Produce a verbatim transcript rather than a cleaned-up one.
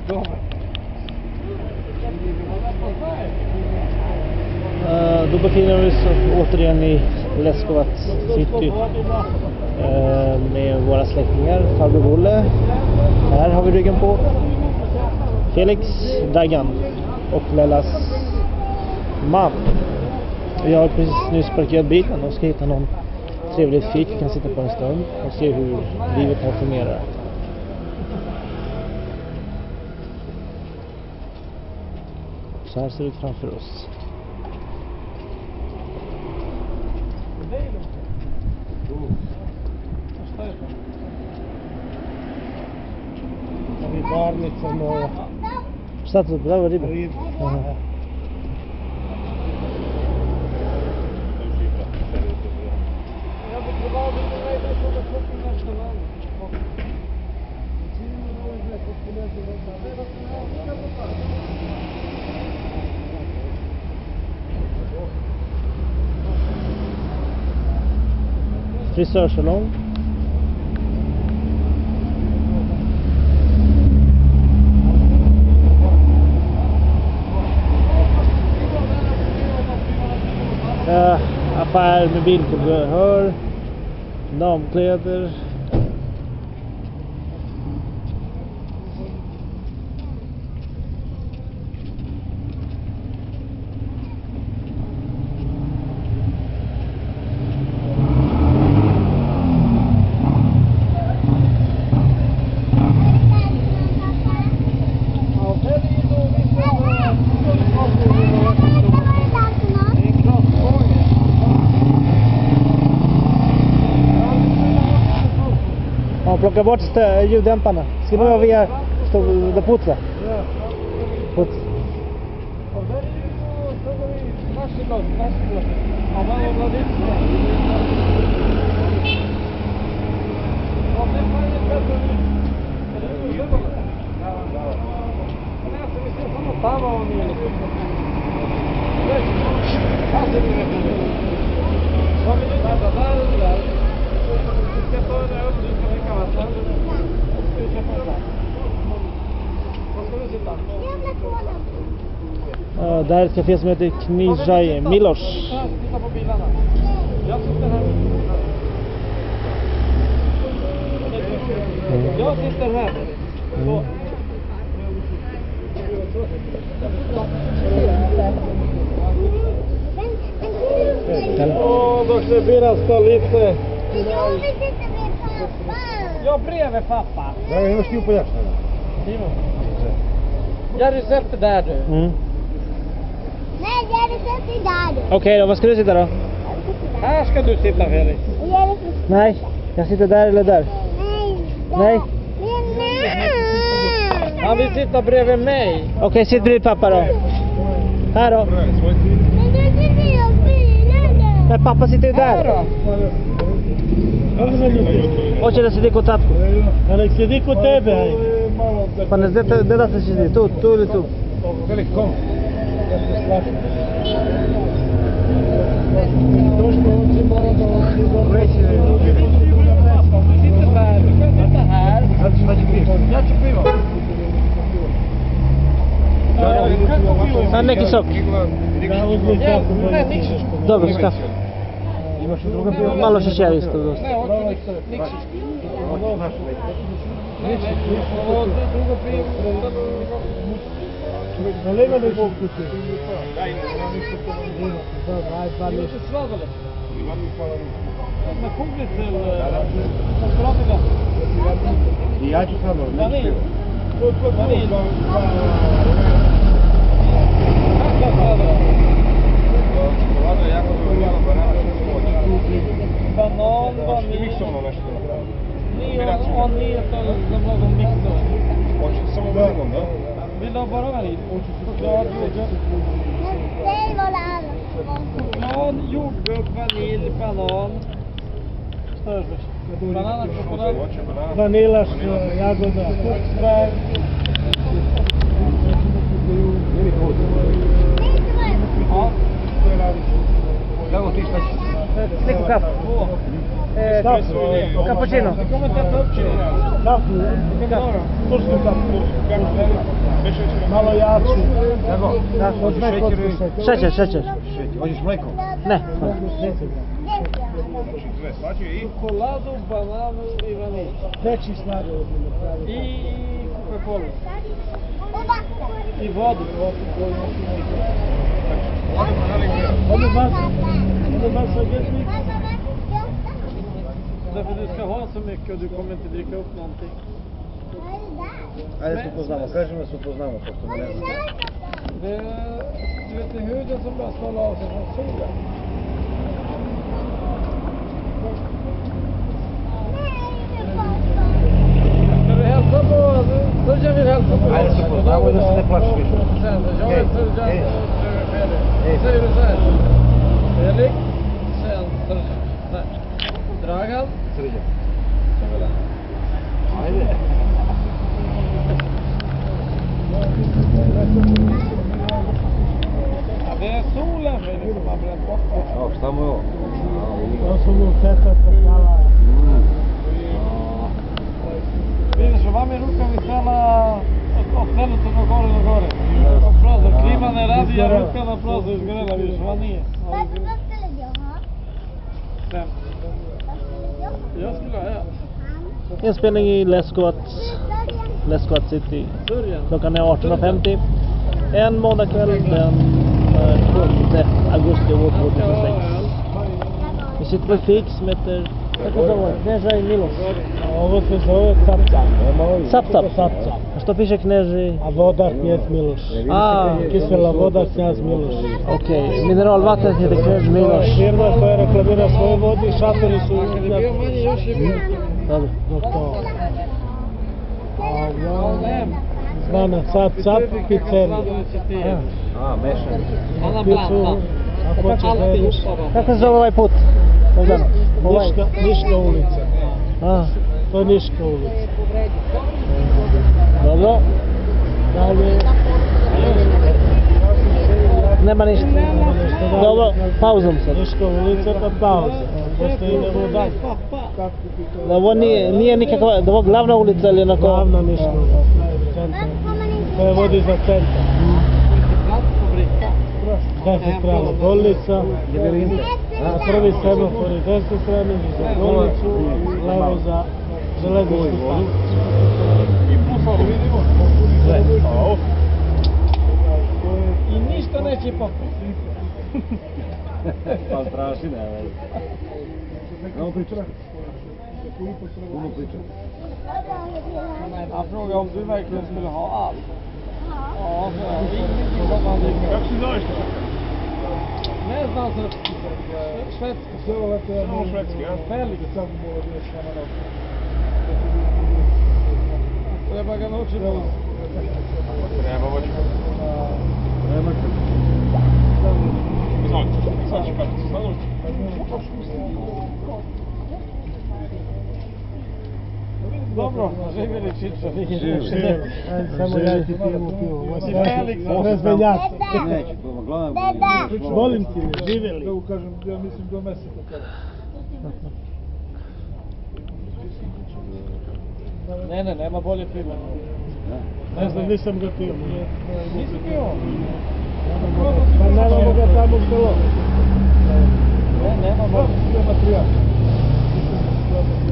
Uh, då befinner vi oss återigen i Leskovac city uh, med våra släktingar, farbror Bolle. Här har vi ryggen på Felix, Dagan och Lellas man. Vi har precis nyss parkerat bilen och ska hitta någon trevlig fik vi kan sitta på en stund och se hur livet här fungerar. Så här ser det ut framför oss. Vi var liksom och... Status, bra, vad är det? Aha. Frisörsalong. Uh, affär med biltillbehör, damkläder. Plocka bort ljuddämparna. Ska det vara via det putsa? Ja. Puts. Och där är ju så går vi varsågod, varsågod. Ja, vad var det? Ja, det var ju bättre. Är det ju bra? Ja, ja. Men alltså vi ser samma tava och ni liksom. Här ser vi det. Vad vill du vänta där eller där? Vi ska ta det där upp. Uh, där är ett café som heter Knizhaj Miloš. Titta på bilarna. Jag sitter här. Jag sitter här. Så. Åh, då ska bilen stå lite. Jag bredvid pappa. Ja, jag skriver på hjärtat. Simon. Jerry sätter där du. Mm. Nej, Jerry sätter där du. Okej okay, då, var ska du sitta då? Här ska du sitta, Felix. Nej, jag sitter där eller där. Nej. Nej. Han vill sitta bredvid mig. Okej, okay, sitt bredvid pappa då. Här då. Men du sitter jag bilen. Men pappa sitter ju Här där. då. Hoće da sedi kod tatku. Alex, sedi kod tebe, hej. Pa ne znate, ne da se sedi, tu, tu ili tu. Felix, kom. Du sitter där, du kan sitta här. Jag ću pivo. A neki sok. Ja, ne, nikšiš. Dobro, skaf. Imaš i druga piva? Malo šećera isto dosta. Ne, hoću nikšiš. Ovo drugo pivo. Naleva ne pokuti. Ju se svadale. Na kugli til Stratiga. I ja ću samo. Vanilj. Vanilj. Kakva svadala? Čokolada je jako dobro, banana što smoći. Banan, Hoćeš ti vanilj. miksovno nešto? Nije, on nije to za mnogo miksova. Hoćeš samo limon, da? Vill du ha bara vanilj? Choklad, jordgubb. Nej, vad det är. Choklad, jordgubb, vanilj, banan. Banana, choklad. Hoće banana. Vanilaš, jagoda. Kuksbär. Ja. Evo ti šta ćeš? Sliku kafu. Eh, cappuccino. Kommer inte äta upp chili. Kaffe. Vilken dag då? Turski kaffe. Malo jači. Od mleko slušajte. Šećer, šećer. Hoćeš mleko? Ne. Čokoladu, bananu i vanilj. Veći sladoled. I Coca-Cola. Oba. I vodu. Ono vas, ono vas odjetnik. Därför du ska ha så mycket och du kommer inte dricka upp någonting. Ajde se upoznamo, kažem da se upoznamo, pošto me ne znam. Det, du vet, det är huden som bara skalar av sig från solen. Ska du hälsa på? Sörjan vill hälsa på. Ajde se upoznamo i da se ne plašiš više. Sen, jag är Sörjan Hej. och Felix. Hej. Säger du så här? Felix, sen Sörjan. Nej. Dragan. Srđan. Så vill han. Ajde. Ja, det är solen Felix som har bränt bort det. Ja, šta mu je ovo? To su mu teta pekala. Vidiš, ova mi ruka mi stela od stelice na gore, na gore. Od prozor. Klima ne radi, a ruka na prozor izgorela, vidiš, ova nije. Vad vad skulle du ha? Fem. Vad skulle du ha? Jag skulle ha en. Inspelning i Leskovac, Leskovac City. Sörjan. Klockan är arton femtio. En måndagkväll den eh, sjunde augusti år tvåtusensex. Vi sitter på ett fik som heter... Kako se zove? Kneža Miloš. Ovo se zove capcap. Sapcap. A što piše Kneži? A voda knjez Miloš. A, Kisela voda knjaz Miloš. okej. Mineralvattnet heter Knež Miloš. Firma koja reklamira svoje vode i šatori su Kad je bio manje, još je bio. Dobro. dok to. Lem. Zvana Cap Cap pizzerija. A, mešan. Ona Pizzu, blanda. ako hoćeš da jedeš. Kako se zove ovaj put? Bogdan? Ovaj? Niška, Niška ulica. A, To je Niška ulica. dobro. Dalje, Nema ništa. Dobro, pauzom sad. Niška ulica pa pauza. Pošto idemo dalje. Da ovo nije, nije nikakva, da ovo glavna ulica ili onako... Glavna Niška ulica. Centar. To je vodi za centar. Desestrana bolnica. Na prvi semafor je desne strane za bolnicu, levo za železničku stanicu. I ništa neće popiti. Pa strašina je. Evo priča. Puno priča. Han frågade om du verkligen skulle ha allt. Ja, så är det. Ingenting som man dricker. Jak si zoveš? Ne znam se švedski. Samo švedski, ja? Felix. Treba ga naučiti. Treba voći. Nema se. Izvolite, sad ću karticu, sad Dobro, živjeli Čiča. Živjeli. Samo ja ti pijemo pivo. Si Felix. Prezvenjak. Neće, Deda. Volim ti me, živjeli. Da ukažem, ja mislim do meseca kada. Ne, ne, nema bolje piva. Ne znam, nisam ga pio. Nisi pio? Pa nemamo ga tamo što. Ne, nema bolje. Materijal.